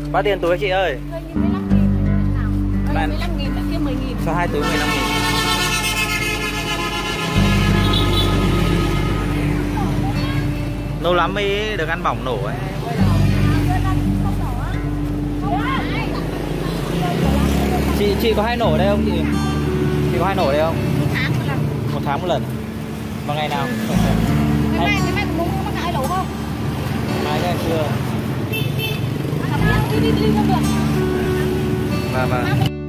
Bao tiền túi chị ơi? 15.000. Đây 15.000, đã kia 10.000. Cho 2 túi 15.000. Lâu lắm mới được ăn bỏng nổ ấy. Chị có hay nổ ở đây không chị? Chị có hay nổ ở đây không? 1 tháng một lần. 1 tháng một lần. Vào ngày nào? Ngày mai cũng có cái nổ không? Mai chắc chưa. Đi không được. Vâng.